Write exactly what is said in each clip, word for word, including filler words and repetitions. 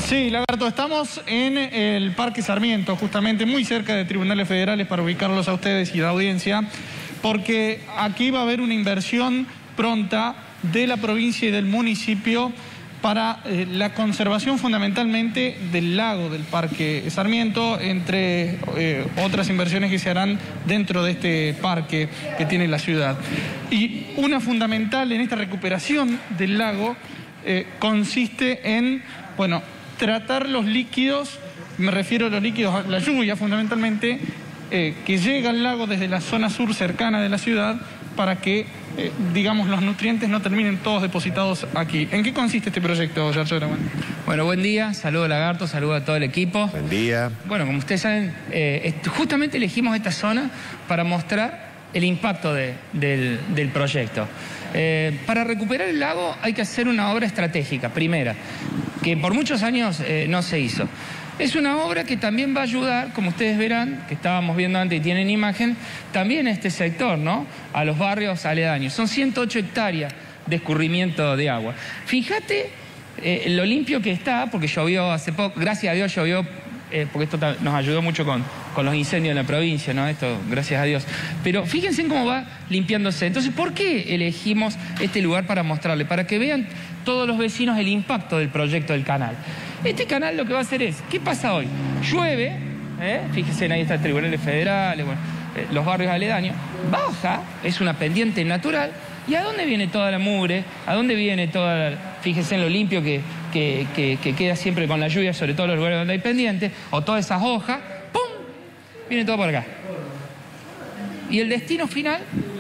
Sí, Lagarto, estamos en el Parque Sarmiento, justamente muy cerca de tribunales federales para ubicarlos a ustedes y la audiencia, porque aquí va a haber una inversión pronta de la provincia y del municipio para eh, la conservación fundamentalmente del lago del Parque Sarmiento, entre eh, otras inversiones que se harán dentro de este parque que tiene la ciudad. Y una fundamental en esta recuperación del lago eh, consiste en, bueno, tratar los líquidos, me refiero a los líquidos, a la lluvia fundamentalmente, eh, que llega al lago desde la zona sur cercana de la ciudad para que, eh, digamos, los nutrientes no terminen todos depositados aquí. ¿En qué consiste este proyecto, Yarlora? Bueno, buen día, saludo a Lagarto, saludo a todo el equipo. Buen día. Bueno, como ustedes saben, eh, justamente elegimos esta zona para mostrar el impacto de, del, del proyecto. Eh, para recuperar el lago hay que hacer una obra estratégica, primera, que por muchos años eh, no se hizo. Es una obra que también va a ayudar, como ustedes verán, que estábamos viendo antes y tienen imagen, también a este sector, ¿no? A los barrios aledaños. Son ciento ocho hectáreas de escurrimiento de agua. Fíjate eh, lo limpio que está, porque llovió hace poco, gracias a Dios llovió, eh, porque esto nos ayudó mucho con, con los incendios en la provincia, ¿no? Esto, gracias a Dios. Pero fíjense en cómo va limpiándose. Entonces, ¿por qué elegimos este lugar para mostrarle? Para que vean todos los vecinos el impacto del proyecto del canal. Este canal lo que va a hacer es, ¿qué pasa hoy? Llueve, ¿eh? Fíjense, ahí están tribunales federales, bueno, eh, los barrios aledaños, baja, es una pendiente natural, ¿y a dónde viene toda la mugre? ¿A dónde viene toda la, fíjense en lo limpio que, que, que, que queda siempre con la lluvia, sobre todo en los lugares donde hay pendientes, o todas esas hojas, ¡pum!, viene todo por acá. Y el destino final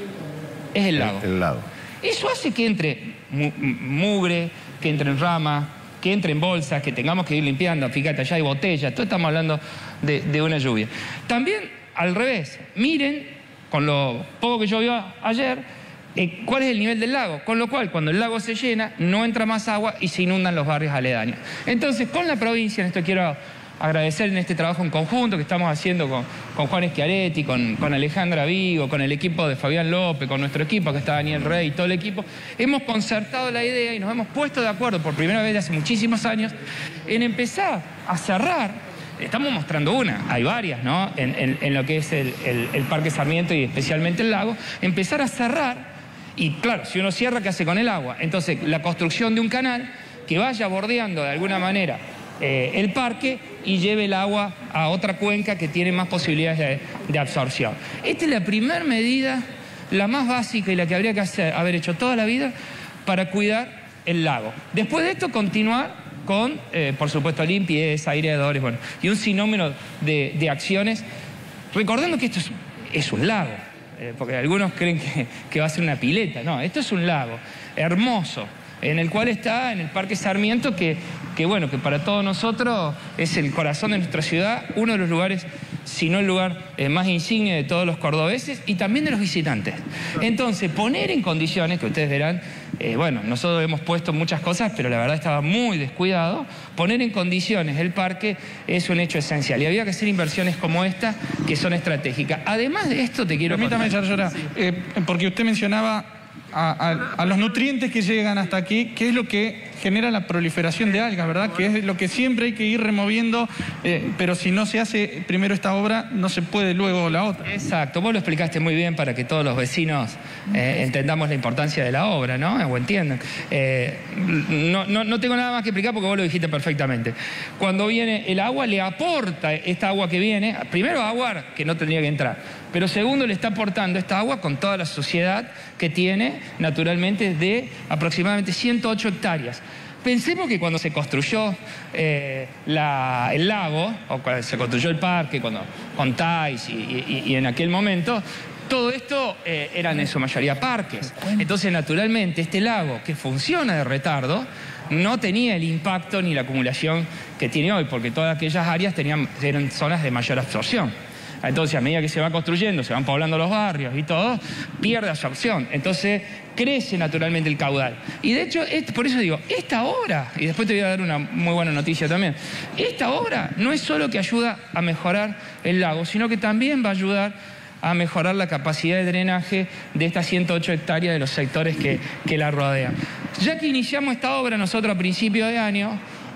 es el lago. El, el lago. Eso hace que entre mu mugre, que entre en ramas, que entre en bolsas, que tengamos que ir limpiando. Fíjate, allá hay botellas, todo estamos hablando de, de una lluvia. También, al revés, miren, con lo poco que llovió ayer, eh, cuál es el nivel del lago. Con lo cual, cuando el lago se llena, no entra más agua y se inundan los barrios aledaños. Entonces, con la provincia, en esto quiero agradecer en este trabajo en conjunto que estamos haciendo con, con Juan Schiaretti, con, con Alejandra Vigo, con el equipo de Fabián López, con nuestro equipo, que está Daniel Rey y todo el equipo. Hemos concertado la idea y nos hemos puesto de acuerdo por primera vez de hace muchísimos años en empezar a cerrar. Estamos mostrando una, hay varias, ¿no? En, en, en lo que es el, el, el Parque Sarmiento y especialmente el lago. Empezar a cerrar y, claro, si uno cierra, ¿qué hace con el agua? Entonces, la construcción de un canal que vaya bordeando de alguna manera Eh, el parque y lleve el agua a otra cuenca que tiene más posibilidades de, de absorción. Esta es la primera medida, la más básica y la que habría que hacer, haber hecho toda la vida para cuidar el lago. Después de esto, continuar con, eh, por supuesto, limpieza, aireadores, bueno, y un sinnúmero de, de acciones, recordando que esto es, es un lago, eh, porque algunos creen que, que va a ser una pileta. No, esto es un lago hermoso, en el cual está en el Parque Sarmiento, que, que bueno, que para todos nosotros es el corazón de nuestra ciudad, uno de los lugares, si no el lugar eh, más insigne de todos los cordobeses y también de los visitantes. Entonces, poner en condiciones, que ustedes verán, eh, bueno, nosotros hemos puesto muchas cosas, pero la verdad estaba muy descuidado, poner en condiciones el parque es un hecho esencial y había que hacer inversiones como esta, que son estratégicas. Además de esto, te quiero Permítame, Yarlora, sí. eh, porque usted mencionaba A, a, a los nutrientes que llegan hasta aquí, que es lo que genera la proliferación de algas, ¿verdad? Que es lo que siempre hay que ir removiendo, eh, pero si no se hace primero esta obra, no se puede luego la otra. Exacto, vos lo explicaste muy bien para que todos los vecinos eh, entendamos la importancia de la obra, ¿no? O entiendan. Eh, no, no, no tengo nada más que explicar porque vos lo dijiste perfectamente. Cuando viene el agua, le aporta esta agua que viene, primero agua que no tendría que entrar, pero segundo le está aportando esta agua con toda la suciedad que tiene naturalmente de aproximadamente ciento ocho hectáreas. Pensemos que cuando se construyó eh, la, el lago, o cuando se construyó el parque, cuando, con Thais y, y, y en aquel momento, todo esto eh, eran en su mayoría parques. Entonces, naturalmente, este lago que funciona de retardo no tenía el impacto ni la acumulación que tiene hoy, porque todas aquellas áreas tenían, eran zonas de mayor absorción. Entonces, a medida que se va construyendo, se van poblando los barrios y todo, pierde absorción. Entonces, crece naturalmente el caudal. Y de hecho, es, por eso digo, esta obra, y después te voy a dar una muy buena noticia también, esta obra no es solo que ayuda a mejorar el lago, sino que también va a ayudar a mejorar la capacidad de drenaje de estas ciento ocho hectáreas de los sectores que, que la rodean. Ya que iniciamos esta obra nosotros a principio de año,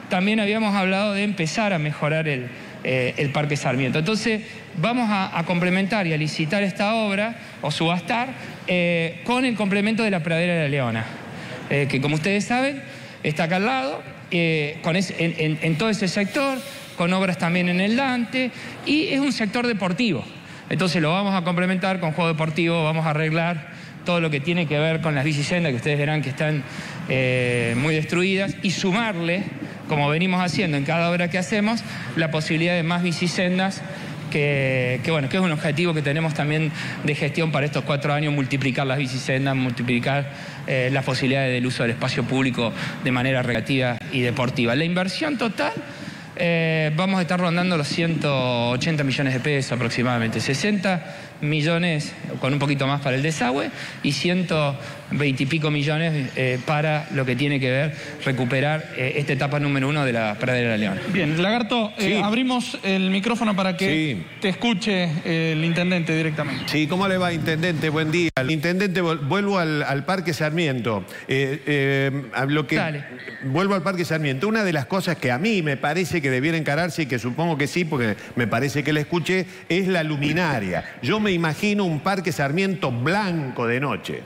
también habíamos hablado de empezar a mejorar el, eh, el Parque Sarmiento. Entonces vamos a, a complementar y a licitar esta obra, o subastar, eh, con el complemento de la Pradera de la Leona, eh, que como ustedes saben, está acá al lado, eh, con ese, en, en, en todo ese sector, con obras también en el Dante, y es un sector deportivo. Entonces lo vamos a complementar con juego deportivo, vamos a arreglar todo lo que tiene que ver con las bicisendas, que ustedes verán que están eh, muy destruidas, y sumarle, como venimos haciendo en cada obra que hacemos, la posibilidad de más bicisendas, que, que, bueno, que es un objetivo que tenemos también de gestión para estos cuatro años, multiplicar las bicisendas, multiplicar eh, las posibilidades del uso del espacio público de manera recreativa y deportiva. La inversión total, eh, vamos a estar rondando los ciento ochenta millones de pesos aproximadamente, sesenta millones con un poquito más para el desagüe y ciento veinte y pico millones eh, para lo que tiene que ver recuperar eh, esta etapa número uno de la Pradera de la Leona. Bien, Lagarto, sí. eh, abrimos el micrófono para que sí. te escuche eh, el intendente directamente. Sí, ¿cómo le va, intendente? Buen día. Intendente, vuelvo al, al Parque Sarmiento. Eh, eh, lo que, Dale. Vuelvo al Parque Sarmiento. Una de las cosas que a mí me parece que debiera encararse, y que supongo que sí, porque me parece que la escuché, es la luminaria. Yo me imagino un Parque Sarmiento blanco de noche.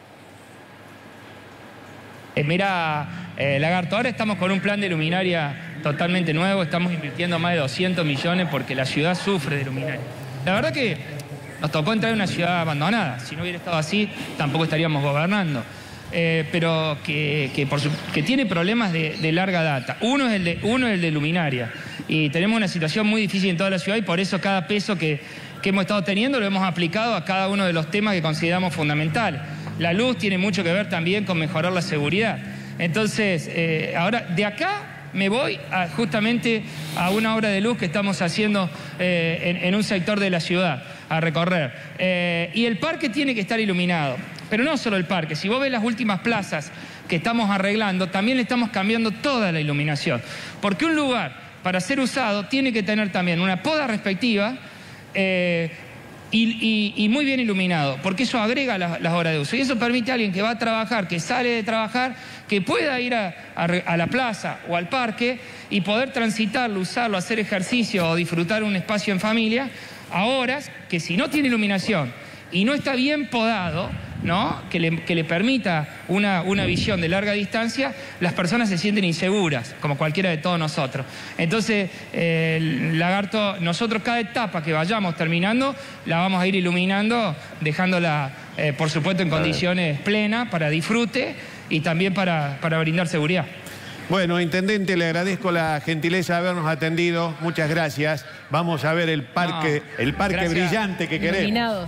Eh, mira, eh, Lagarto, ahora estamos con un plan de luminaria totalmente nuevo, estamos invirtiendo más de doscientos millones porque la ciudad sufre de luminaria. La verdad que nos tocó entrar en una ciudad abandonada, si no hubiera estado así tampoco estaríamos gobernando, eh, pero que, que, por su, que tiene problemas de, de larga data. Uno es, el de, uno es el de luminaria y tenemos una situación muy difícil en toda la ciudad y por eso cada peso que, que hemos estado teniendo lo hemos aplicado a cada uno de los temas que consideramos fundamentales. La luz tiene mucho que ver también con mejorar la seguridad. Entonces, eh, ahora de acá me voy a, justamente a una obra de luz que estamos haciendo eh, en, en un sector de la ciudad, a recorrer. Eh, y el parque tiene que estar iluminado. Pero no solo el parque, si vos ves las últimas plazas que estamos arreglando, también le estamos cambiando toda la iluminación. Porque un lugar, para ser usado, tiene que tener también una poda respectiva, eh, Y, y, y muy bien iluminado, porque eso agrega las, las horas de uso. Y eso permite a alguien que va a trabajar, que sale de trabajar, que pueda ir a, a, a la plaza o al parque y poder transitarlo, usarlo, hacer ejercicio o disfrutar un espacio en familia a horas que si no tiene iluminación y no está bien podado, ¿no? que, le, que le permita una, una visión de larga distancia, las personas se sienten inseguras, como cualquiera de todos nosotros. Entonces, eh, Lagarto, nosotros cada etapa que vayamos terminando, la vamos a ir iluminando, dejándola, eh, por supuesto, en condiciones plenas para disfrute y también para, para brindar seguridad. Bueno, intendente, le agradezco la gentileza de habernos atendido. Muchas gracias. Vamos a ver el parque, no, el parque brillante que queremos. Iluminado.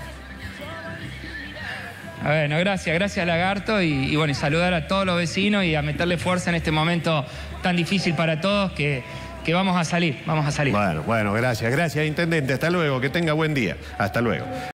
Bueno, gracias, gracias Lagarto y, y bueno, y saludar a todos los vecinos y a meterle fuerza en este momento tan difícil para todos que, que vamos a salir, vamos a salir. Bueno, bueno, gracias, gracias intendente, hasta luego, que tenga buen día, hasta luego.